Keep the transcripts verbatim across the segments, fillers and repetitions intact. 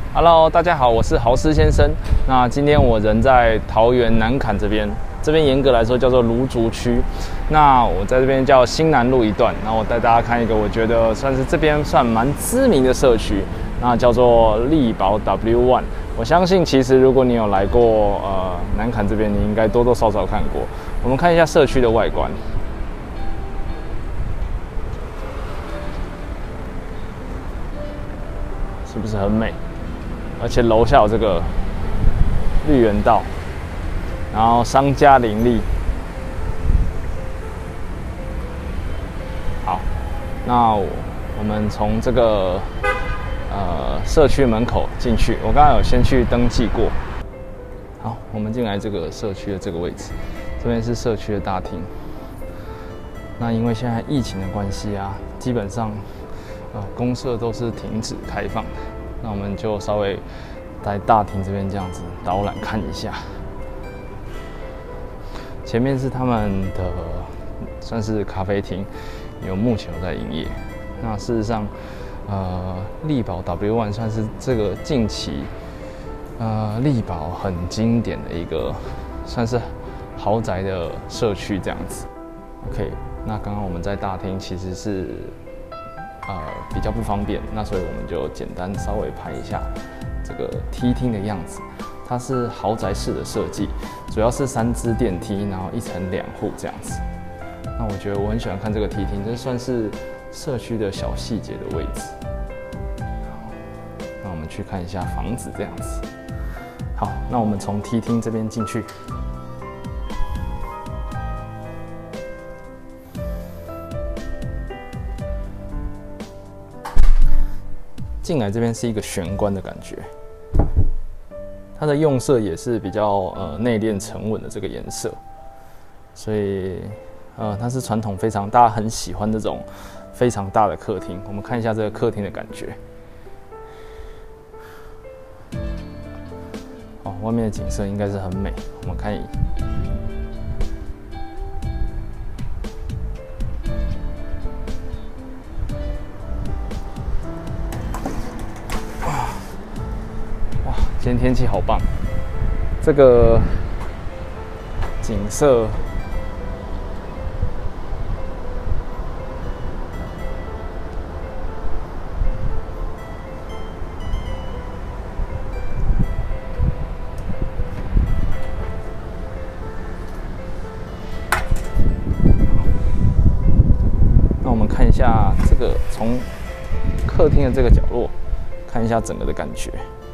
Hello， 大家好，我是豪斯先生。那今天我人在桃园南崁这边，这边严格来说叫做芦竹区。那我在这边叫新南路一段。那我带大家看一个，我觉得算是这边算蛮知名的社区，那叫做力宝 W 一。我相信其实如果你有来过呃南崁这边，你应该多多少少看过。我们看一下社区的外观。 是不是很美？而且楼下有这个绿园道，然后商家林立。好，那我们从这个呃社区门口进去，我刚刚有先去登记过。好，我们进来这个社区的这个位置，这边是社区的大厅。那因为现在疫情的关系啊，基本上。 呃，公社都是停止开放的，那我们就稍微在大厅这边这样子导览看一下。前面是他们的算是咖啡厅，有目前有在营业。那事实上，呃，力宝 W 一 算是这个近期呃力宝很经典的一个算是豪宅的社区这样子。OK， 那刚刚我们在大厅其实是。 呃，比较不方便，那所以我们就简单稍微拍一下这个梯厅的样子。它是豪宅式的设计，主要是三支电梯，然后一层两户这样子。那我觉得我很喜欢看这个梯厅，这算是社区的小细节的位置。好，那我们去看一下房子这样子。好，那我们从梯厅这边进去。 进来这边是一个玄关的感觉，它的用色也是比较呃内敛沉稳的这个颜色，所以呃它是传统非常大家很喜欢这种非常大的客厅。我们看一下这个客厅的感觉，哦，外面的景色应该是很美。我们看一。 今天天气好棒，这个景色，那我们看一下这个从客厅的这个角落，看一下整个的感觉。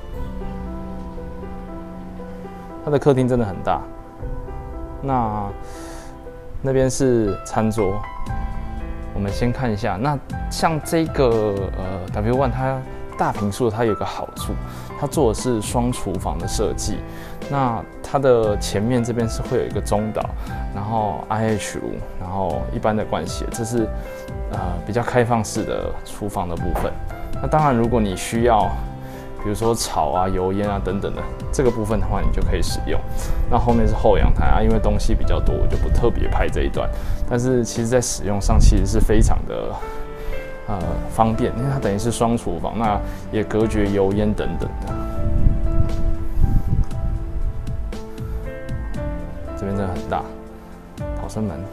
它的客厅真的很大，那那边是餐桌，我们先看一下。那像这个呃 W 一，它大坪数，它有一个好处，它做的是双厨房的设计。那它的前面这边是会有一个中岛，然后 I H 炉，然后一般的盥洗，这是呃比较开放式的厨房的部分。那当然，如果你需要。 比如说炒啊、油烟啊等等的这个部分的话，你就可以使用。那后面是后阳台啊，因为东西比较多，我就不特别拍这一段。但是其实在使用上其实是非常的呃方便，因为它等于是双厨房，那也隔绝油烟等等的。这边真的很大，逃生门。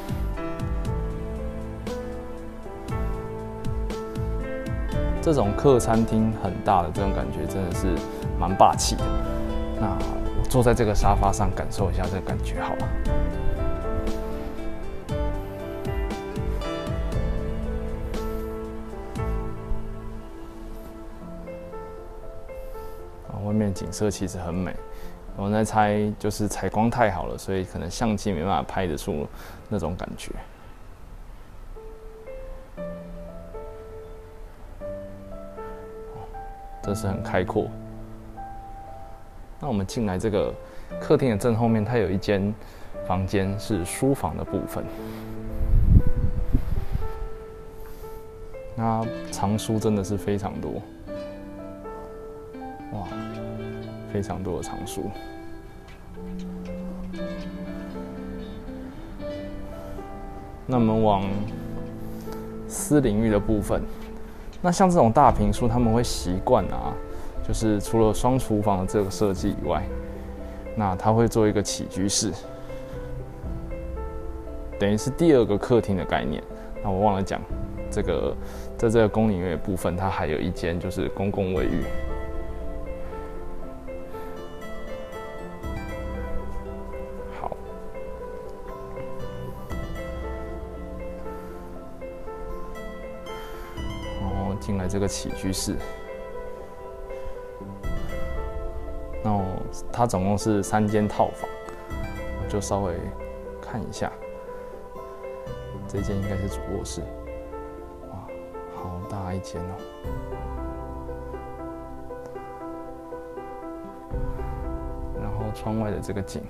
这种客餐厅很大的这种感觉真的是蛮霸气的。那我坐在这个沙发上感受一下这个感觉好了。啊，外面景色其实很美。我在猜，就是采光太好了，所以可能相机没办法拍得出那种感觉。 这是很开阔。那我们进来这个客厅的正后面，它有一间房间是书房的部分。那藏书真的是非常多，哇，非常多的藏书。那我们往私领域的部分。那像这种大坪数，他们会习惯啊， 就是除了双厨房的这个设计以外，那它会做一个起居室，等于是第二个客厅的概念。那我忘了讲，这个在这个公领域的部分，它还有一间就是公共卫浴。好，然后进来这个起居室，那它总共是三间套房，我就稍微看一下。这间应该是主卧室，哇，好大一间哦！然后窗外的这个景，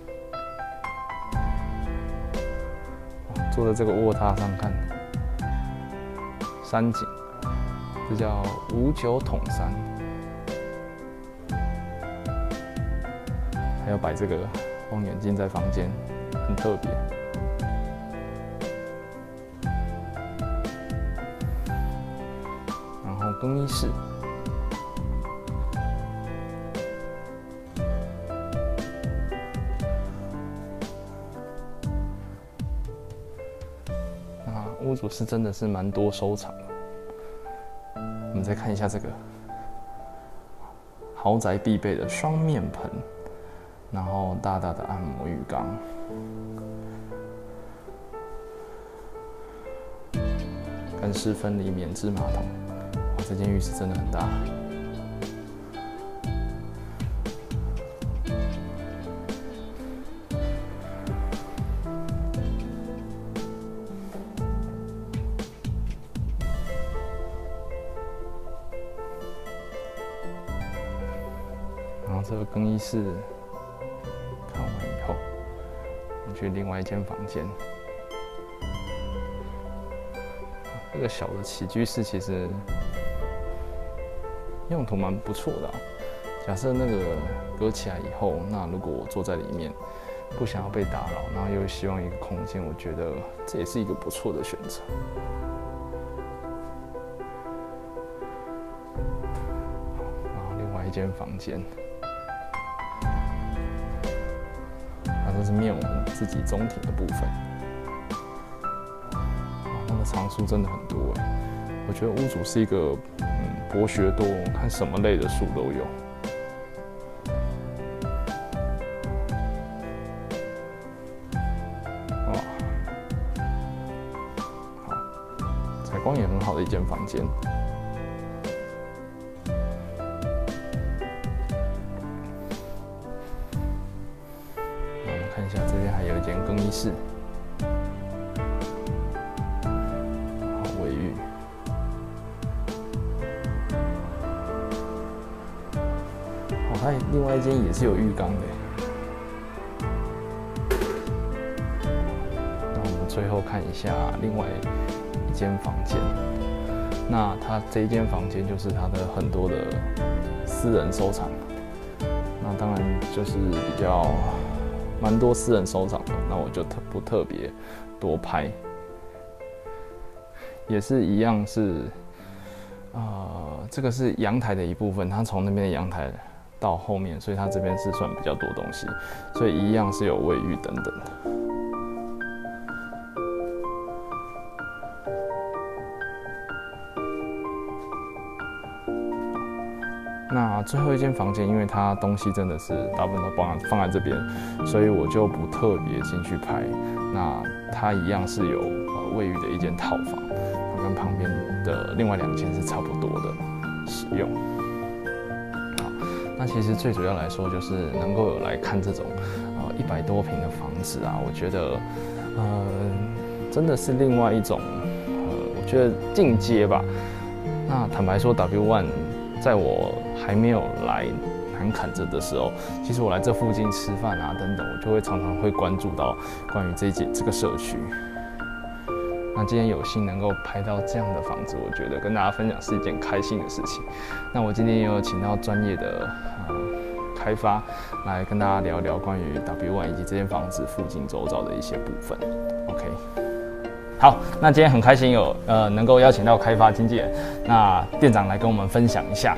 坐在这个卧榻上看山景，这叫五九统山，还要摆这个望远镜在房间，很特别。更衣室，那屋主是真的是蛮多收藏的。我们再看一下这个豪宅必备的双面盆，然后大大的按摩浴缸，干湿分离免治马桶。这间浴室真的很大，然后这个更衣室看完以后，我们去另外一间房间。这个小的起居室其实用途蛮不错的、啊。假设那个隔起来以后，那如果我坐在里面，不想要被打扰，然后又希望一个空间，我觉得这也是一个不错的选择。然后另外一间房间，那这是面我们自己中庭的部分。那个藏书真的很多哎。我觉得屋主是一个嗯博学多，看什么类的书都有。哇，好，采光也很好的一间房间。那我们看一下，这边还有一间更衣室。它另外一间也是有浴缸的。那我们最后看一下另外一间房间。那它这一间房间就是它的很多的私人收藏。那当然就是比较蛮多私人收藏的，那我就特不特别多拍。也是一样是，呃，这个是阳台的一部分，它从那边的阳台到后面，所以它这边是算比较多东西，所以一样是有卫浴等等的。那最后一间房间，因为它东西真的是大部分都放放在这边，所以我就不特别进去拍。那它一样是有呃卫浴的一间套房，它跟旁边的另外两间是差不多的使用。好，那其实最主要来说，就是能够有来看这种呃一百多平的房子啊，我觉得呃真的是另外一种呃，我觉得进阶吧。那坦白说 ，W One 在我还没有来南坎这的时候，其实我来这附近吃饭啊等等，我就会常常会关注到关于这一间这个社区。那今天有幸能够拍到这样的房子，我觉得跟大家分享是一件开心的事情。那我今天也有请到专业的呃开发来跟大家聊聊关于 W One 以及这间房子附近周遭的一些部分。OK。好，那今天很开心有呃能够邀请到开发经纪人，那店长来跟我们分享一下。好。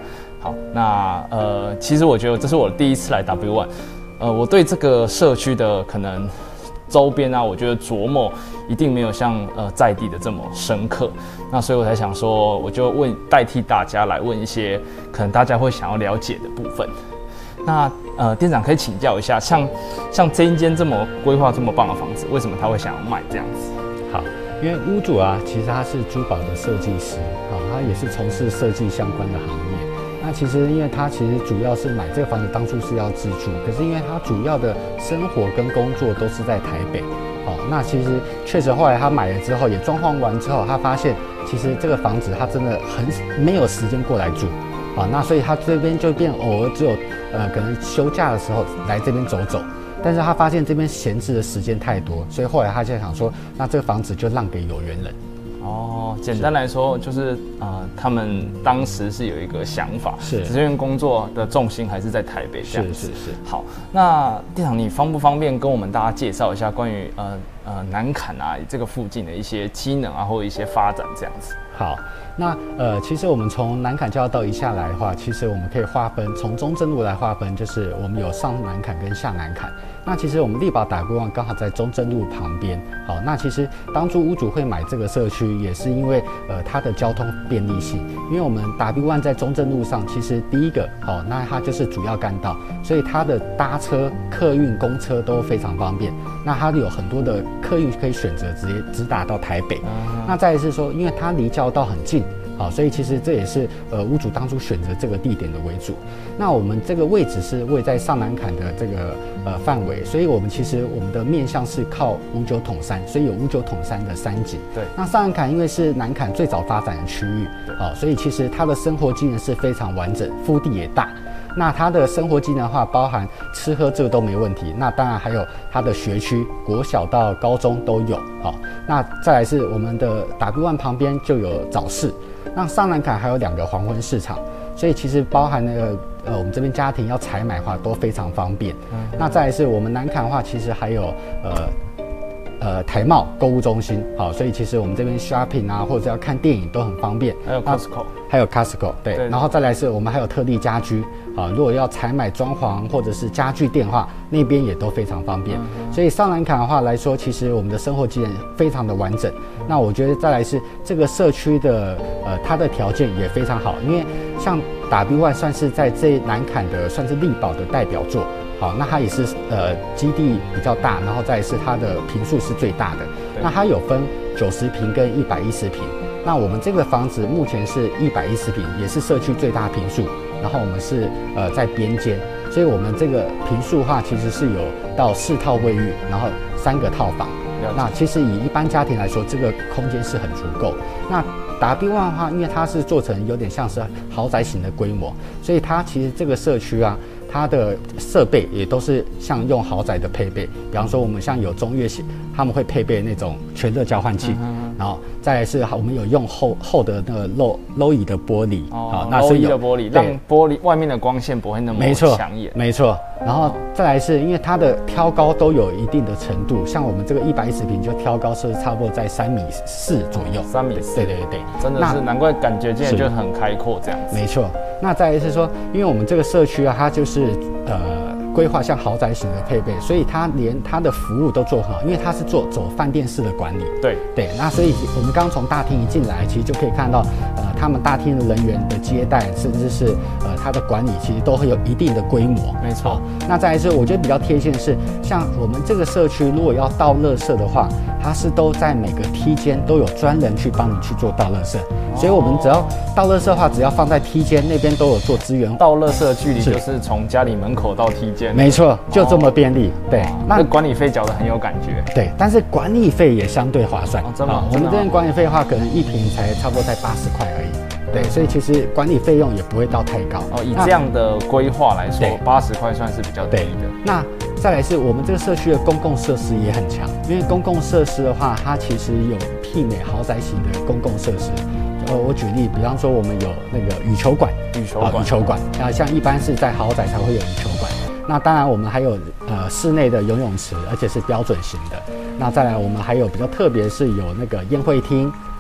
好，那呃，其实我觉得这是我第一次来 W 一，呃，我对这个社区的可能周边啊，我觉得琢磨一定没有像呃在地的这么深刻。那所以我才想说，我就问代替大家来问一些可能大家会想要了解的部分。那呃，店长可以请教一下，像像这一间这么规划这么棒的房子，为什么他会想要卖这样子？ 好，因为屋主啊，其实他是珠宝的设计师，啊，他也是从事设计相关的行业。那其实，因为他其实主要是买这个房子，当初是要自住，可是因为他主要的生活跟工作都是在台北，哦，那其实确实后来他买了之后，也装潢完之后，他发现其实这个房子他真的很没有时间过来住，啊，那所以他这边就变偶尔只有呃可能休假的时候来这边走走。但是他发现这边闲置的时间太多，所以后来他就想说，那这个房子就让给有缘人。 哦，简单来说就是呃，他们当时是有一个想法， 是， 只是因为工作的重心还是在台北这样子。 是是是。 好，那店长你方不方便跟我们大家介绍一下关于呃呃南崁啊这个附近的一些机能啊，或者一些发展这样子？ 好，那呃，其实我们从南崁交流道一下来的话，其实我们可以划分，从中正路来划分，就是我们有上南崁跟下南崁。那其实我们力宝打规划刚好在中正路旁边。好，那其实当初屋主会买这个社区，也是因为呃它的交通便利性。因为我们打 W 一在中正路上，其实第一个好，那它就是主要干道，所以它的搭车、客运、公车都非常方便。那它有很多的客运可以选择直接直达到台北。嗯、那再来是说，因为它离交道很近。好，所以其实这也是呃屋主当初选择这个地点的为主。那我们这个位置是位在上南崁的这个呃范围，所以我们其实我们的面向是靠五九统山，所以有五九统山的山景。 对。那上南崁因为是南崁最早发展的区域，好，所以其实它的生活机能是非常完整，腹地也大。那它的生活机能的话，包含吃喝这个都没问题。那当然还有它的学区，国小到高中都有。好，那再来是我们的 W 一旁边就有早市。那上南崁还有两个黄昏市场，所以其实包含那个呃我们这边家庭要采买的话都非常方便。嗯、那再来是我们南崁的话，其实还有呃呃台贸购物中心，好，所以其实我们这边 shopping 啊，或者要看电影都很方便。 还有 Costco， 还有 Costco， 对， 对， 然后再来是我们还有特力家居，啊，如果要采买装潢或者是家具电话，那边也都非常方便。嗯、所以上南崁的话来说，其实我们的生活机能非常的完整。嗯、那我觉得再来是这个社区的呃它的条件也非常好，因为像 W 一算是在这南崁的算是力宝的代表作。好，那它也是呃基地比较大，然后再来是它的坪数是最大的。那它有分九十坪跟一百一十坪。那我们这个房子目前是一百一十坪，也是社区最大坪数。然后我们是呃在边间，所以我们这个坪数的话，其实是有到四套卫浴，然后三个套房。那其实以一般家庭来说，这个空间是很足够。那 W 一的话，因为它是做成有点像是豪宅型的规模，所以它其实这个社区啊，它的设备也都是像用豪宅的配备。比方说，我们像有中越型，他们会配备那种全热交换器，嗯、然后再来是我们有用厚厚的那个镂镂椅的玻璃， 哦，好，那所以有玻璃，让玻璃外面的光线不会那么抢眼。 没错，然后再来是因为它的挑高都有一定的程度，像我们这个一百一十坪就挑高是差不多在三米四左右， 三米四， 对对对。 真的是难怪感觉进来就很开阔这样子。 没错，那再来是说，因为我们这个社区啊，它就是呃规划像豪宅型的配备，所以它连它的服务都做很好，因为它是做走饭店式的管理。 对对，那所以我们刚从大厅一进来，其实就可以看到呃他们大厅的人员的接待，甚至是呃它的管理，其实都会有一定的规模。 没错。 那再来是我觉得比较贴心的是，像我们这个社区如果要倒垃圾的话，它是都在每个梯间都有专人去帮你去做倒垃圾，所以我们只要倒垃圾的话，只要放在梯间那边都有做资源。 倒垃圾的距离就是从家里门口到梯间。 没错，就这么便利。对， 那管理费缴得很有感觉。 对，但是管理费也相对划算。 哦，真的。 我们这边管理费的话，可能一坪才差不多才八十块而已。对，所以其实管理费用也不会到太高。 哦，以这样的规划来说，八十块算是比较低的。 那再来是我们这个社区的公共设施也很强，因为公共设施的话，它其实有媲美豪宅型的公共设施。呃，我举例，比方说我们有那个羽球馆， 羽球馆， 羽球馆，啊，像一般是在豪宅才会有羽球馆。那当然，我们还有呃室内的游泳池，而且是标准型的。那再来，我们还有比较特别是有那个宴会厅，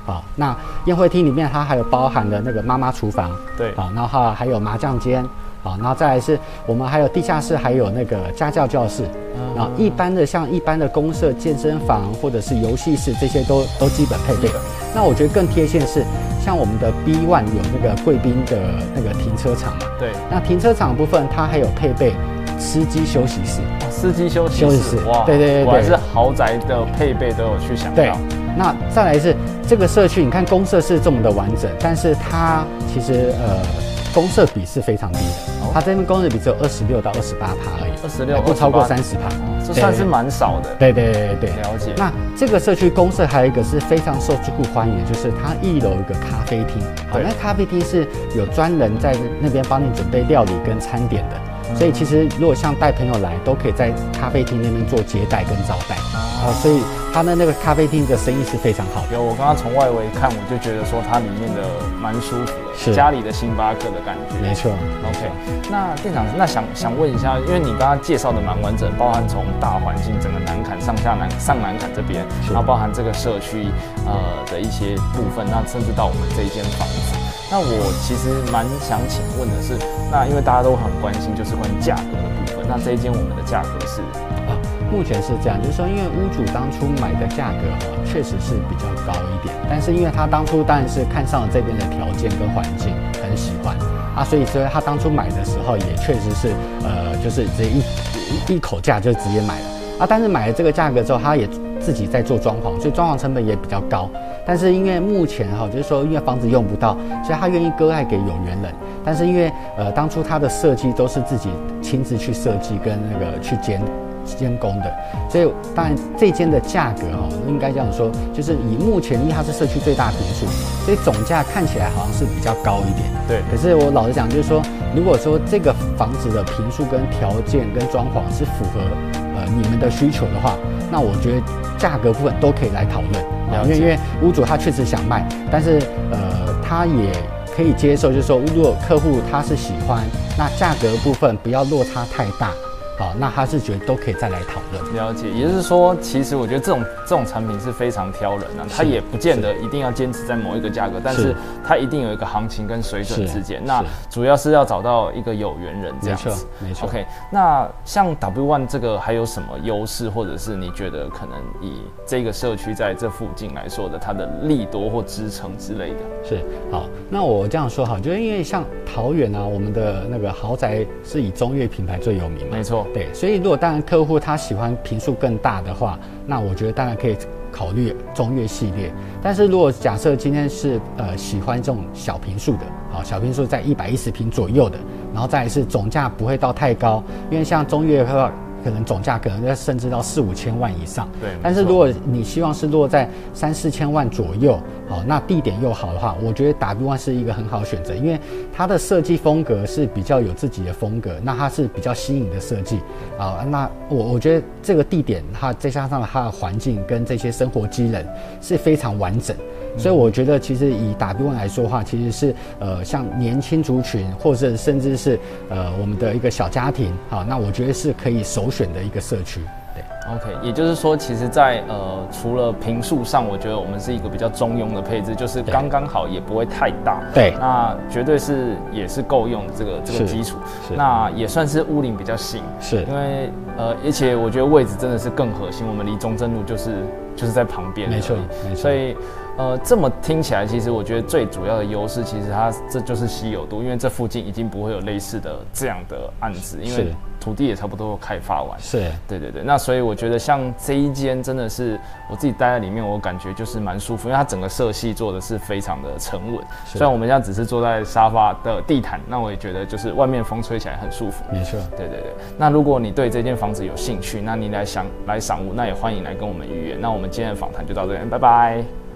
好，那宴会厅里面它还有包含了那个妈妈厨房， 对， 好，然后还有麻将间，好，然后再来是我们还有地下室，还有那个家教教室，嗯、然后一般的像一般的公社、健身房或者是游戏室这些都都基本配备。那我觉得更贴切是，像我们的 B 一 有那个贵宾的那个停车场嘛， 对， 那停车场部分它还有配备司机休息室， 哦、司机休息室， 休息室， 哇， 对对对对， 果然是豪宅的配备都有去想到。 对，那再来是这个社区，你看公社是这么的完整，但是它其实呃公社比是非常低的，哦、它这边公社比只有二十六到二十八趴而已， 二十六不超过三十趴， 这算是蛮少的。 对对对对， 了解。 那这个社区公社还有一个是非常受住户欢迎的，就是它一楼有个咖啡厅，好，那咖啡厅是有专人在那边帮你准备料理跟餐点的。所以其实如果像带朋友来，都可以在咖啡厅那边做接待跟招待，啊、呃，所以他的那个咖啡厅的生意是非常好的。 有，我刚刚从外围看，我就觉得说它里面的蛮舒服的，是家里的星巴克的感觉。 没错 ，OK。那店长，那想想问一下，因为你刚刚介绍的蛮完整，包含从大环境整个南坎上下南上南坎这边，然后包含这个社区呃的一些部分，那甚至到我们这一间房子。那我其实蛮想请问的是，那因为大家都很关心，就是关于价格的部分。那这一间我们的价格是啊，目前是这样，就是说，因为屋主当初买的价格哈，确实是比较高一点，但是因为他当初当然是看上了这边的条件跟环境，很喜欢啊，所以所以他当初买的时候也确实是呃，就是直接一一口价就直接买了啊。但是买了这个价格之后，他也自己在做装潢，所以装潢成本也比较高。但是因为目前哈，就是说因为房子用不到，所以他愿意割爱给有缘人。但是因为呃当初他的设计都是自己亲自去设计跟那个去监监工的，所以当然这间的价格哈，应该这样说，就是以目前因为它是社区最大坪数，所以总价看起来好像是比较高一点。 对。 可是我老实讲，就是说如果说这个房子的坪数跟条件跟装潢是符合呃你们的需求的话，那我觉得价格部分都可以来讨论。因为因为屋主他确实想卖，但是呃他也可以接受，就是说如果客户他是喜欢，那价格部分不要落差太大，好，那他是觉得都可以再来讨论。 了解，也就是说，其实我觉得这种这种产品是非常挑人啊，它也不见得一定要坚持在某一个价格，但是它一定有一个行情跟水准之间。那主要是要找到一个有缘人这样子。 没错 ，OK。那像 W 一 这个还有什么优势，或者是你觉得可能以这个社区在这附近来说的它的利多或支撑之类的？ 是，好，那我这样说好，就是因为像桃园啊，我们的那个豪宅是以中越品牌最有名嘛， 没错。 对，所以如果当然客户他喜欢坪数更大的话，那我觉得当然可以考虑中越系列。但是如果假设今天是呃喜欢这种小坪数的，好，小坪数在一百一十坪左右的，然后再来是总价不会到太高，因为像中越的话，可能总价可能要甚至到四五千万以上。 对， 但是如果你希望是落在三四千万左右，好，那地点又好的话，我觉得 W 一 是一个很好的选择，因为它的设计风格是比较有自己的风格，那它是比较新颖的设计啊。那我我觉得这个地点，它再加上它的环境跟这些生活机能是非常完整。所以我觉得，其实以 W 一 来说的话，其实是呃像年轻族群，或者甚至是呃我们的一个小家庭，好，那我觉得是可以首选的一个社区。对 ，OK， 也就是说，其实在，呃除了坪数上，我觉得我们是一个比较中庸的配置，就是刚刚好，也不会太大。 对， 那绝对是也是够用的这个这个基础。那也算是屋龄比较新， 是因为呃，而且我觉得位置真的是更核心，我们离中正路就是就是在旁边， 没错，没错， 所以。呃，这么听起来，其实我觉得最主要的优势，其实它这就是稀有度，因为这附近已经不会有类似的这样的案子，因为土地也差不多开发完。 是， 对对对。那所以我觉得像这一间真的是我自己待在里面，我感觉就是蛮舒服，因为它整个色系做的是非常的沉稳。虽然我们现在只是坐在沙发的地毯，那我也觉得就是外面风吹起来很舒服。 没错。 对对对。那如果你对这间房子有兴趣，那你来想来赏屋，那也欢迎来跟我们预约。那我们今天的访谈就到这边，拜拜。